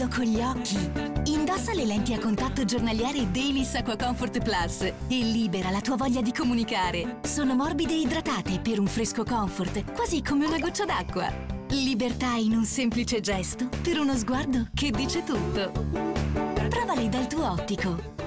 bello con gli occhi. Indossa le lenti a contatto giornaliere Daily Aqua Comfort Plus e libera la tua voglia di comunicare. Sono morbide e idratate per un fresco comfort, quasi come una goccia d'acqua. Libertà in un semplice gesto per uno sguardo che dice tutto. Provali dal tuo ottico.